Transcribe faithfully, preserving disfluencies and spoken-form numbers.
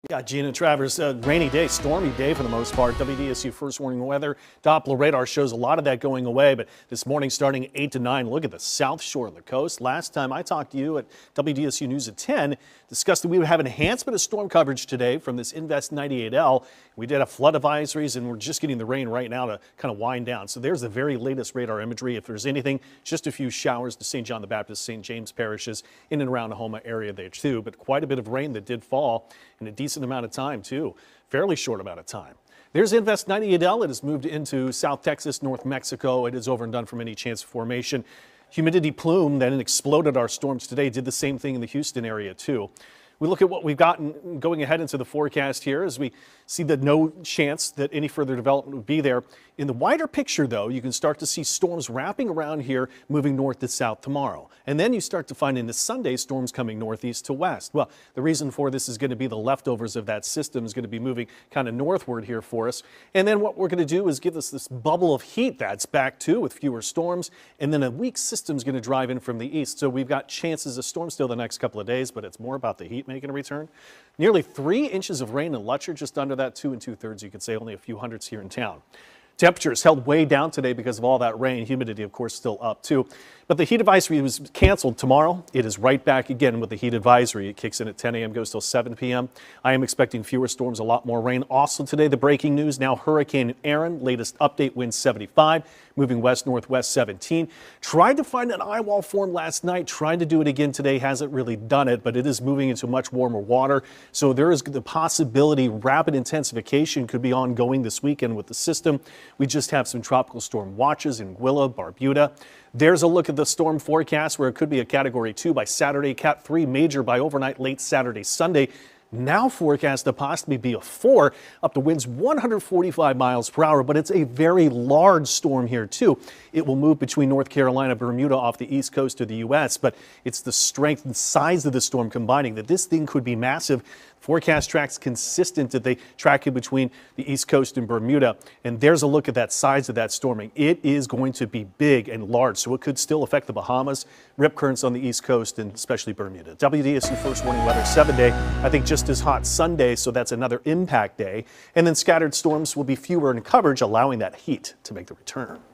Yeah, Gina Travers, uh, rainy day, stormy day for the most part. W D S U first warning weather. Doppler radar shows a lot of that going away, but this morning starting at eight to nine, look at the south shore of the coast. Last time I talked to you at W D S U News at ten, discussed that we would have enhancement of storm coverage today from this Invest ninety-eight L. We did have flood advisories, and we're just getting the rain right now to kind of wind down. So there's the very latest radar imagery. If there's anything, just a few showers to Saint John the Baptist, Saint James parishes in and around the Homa area there too, but quite a bit of rain that did fall in a decent amount of time too, fairly short amount of time. There's Invest ninety-eight L. It has moved into South Texas, North Mexico. It is over and done from any chance of formation. Humidity plume that exploded our storms today did the same thing in the Houston area too. We look at what we've gotten going ahead into the forecast here as we see that no chance that any further development would be there. In the wider picture, though, you can start to see storms wrapping around here, moving north to south tomorrow. And then you start to find into Sunday storms coming northeast to west. Well, the reason for this is going to be the leftovers of that system is going to be moving kind of northward here for us. And then what we're going to do is give us this bubble of heat that's back too with fewer storms. And then a weak system is going to drive in from the east. So we've got chances of storms still the next couple of days, but it's more about the heat making a return. Nearly three inches of rain in Lutcher, just under that, two and two thirds. You could say only a few hundreds here in town. Temperatures held way down today because of all that rain. Humidity, of course, still up too. But the heat advisory was canceled tomorrow. It is right back again with the heat advisory. It kicks in at ten a m, goes till seven p m I am expecting fewer storms, a lot more rain. Also today, the breaking news, now Hurricane Erin, latest update, wind seventy-five, moving west-northwest seventeen. Tried to find an eye wall form last night, tried to do it again today, hasn't really done it, but it is moving into much warmer water. So there is the possibility rapid intensification could be ongoing this weekend with the system. We just have some tropical storm watches in Anguilla, Barbuda. There's a look at the storm forecast where it could be a category two by Saturday, cat three major by overnight, late Saturday, Sunday. Now forecast to possibly be a four, up to winds one hundred forty-five miles per hour, but it's a very large storm here too. It will move between North Carolina, Bermuda off the east coast of the U S, but it's the strength and size of the storm combining that this thing could be massive. Forecast tracks consistent that they track it between the east coast and Bermuda, and there's a look at that size of that storming. It is going to be big and large, so it could still affect the Bahamas, rip currents on the east coast, and especially Bermuda. W D S U first warning weather, seven day, I think just as hot Sunday, so that's another impact day, and then scattered storms will be fewer in coverage, allowing that heat to make the return.